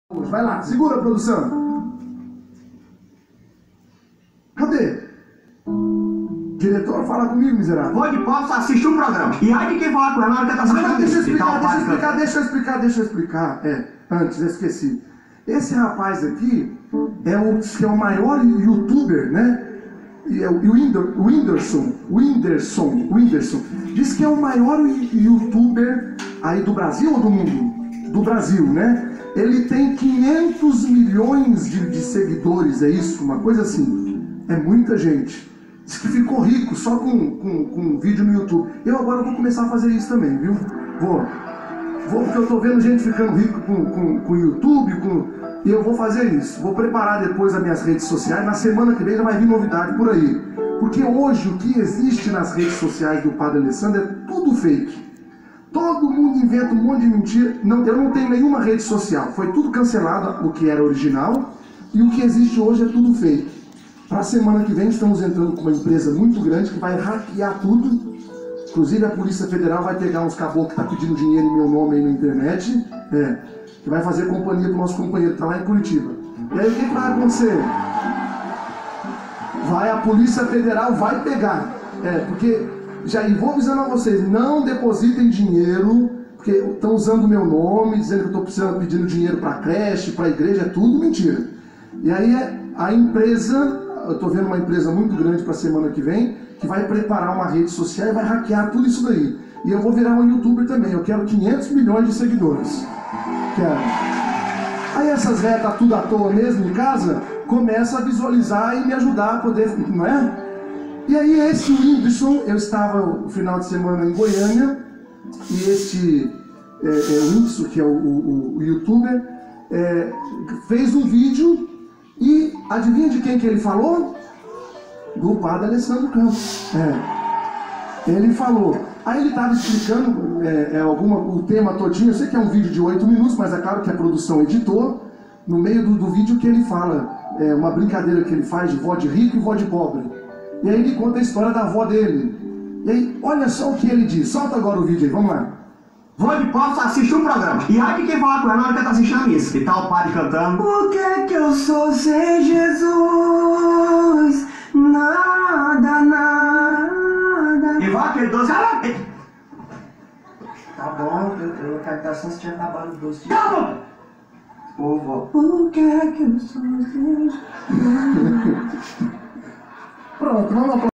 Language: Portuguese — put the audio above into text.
Vai lá, segura a produção. Cadê? Diretor, fala comigo, miserável. Pode, posso assistir o programa. E aí de quem falar com ela na hora que ela tá assistindo. Deixa eu explicar. Antes, eu esqueci. Esse rapaz aqui diz que é o maior youtuber, né? E é o Whindersson. Diz que é o maior youtuber aí do Brasil ou do mundo? Do Brasil, né? Ele tem 500 milhões de seguidores, é isso? Uma coisa assim. É muita gente. Diz que ficou rico só com um vídeo no YouTube. Eu agora vou começar a fazer isso também, viu? Vou porque eu tô vendo gente ficando rico com YouTube, e eu vou fazer isso. Vou preparar depois as minhas redes sociais. Na semana que vem já vai vir novidade por aí. Porque hoje o que existe nas redes sociais do Padre Alessandro é tudo fake. Todo mundo inventa um monte de mentira. Eu não tenho nenhuma rede social. Foi tudo cancelado, o que era original. E o que existe hoje é tudo fake. Para a semana que vem estamos entrando com uma empresa muito grande que vai hackear tudo. Inclusive a Polícia Federal vai pegar uns caboclos que estão pedindo dinheiro em meu nome aí na internet. Que vai fazer companhia para o nosso companheiro que está lá em Curitiba. E aí o que vai acontecer? A Polícia Federal vai pegar. Porque, já vou avisando a vocês, não depositem dinheiro, porque estão usando o meu nome, dizendo que eu estou pedindo dinheiro para creche, para igreja, é tudo mentira. E aí a empresa, eu estou vendo uma empresa muito grande para a semana que vem, que vai preparar uma rede social e vai hackear tudo isso daí. E eu vou virar um youtuber também, eu quero 500 milhões de seguidores. Quero. Aí essas velhas tá tudo à toa mesmo em casa, começa a visualizar e me ajudar a poder, não é? E aí esse Whindersson, eu estava no final de semana em Goiânia, e esse Whindersson, que é o youtuber, fez um vídeo e adivinha de quem que ele falou? Do Padre Alessandro Campos. Ele falou. Aí ele estava explicando o tema todinho. Eu sei que é um vídeo de 8 minutos, mas é claro que a produção editou. No meio do vídeo que ele fala, uma brincadeira que ele faz de vó de rico e vó de pobre. E aí ele conta a história da avó dele. E aí, olha só o que ele diz. Solta agora o vídeo aí, vamos lá. Pode, posso assistir o programa. E aí de quem falar com ela na hora que ela tá assistindo isso. E tá o padre cantando. O que é que eu sou sem Jesus? Nada. E vai aquele doce. Tá bom, eu quero dar só se tinha acabado os doces. Tá bom. Ô, vó. O que é que eu sou sem Jesus? Pronto, vamos lá.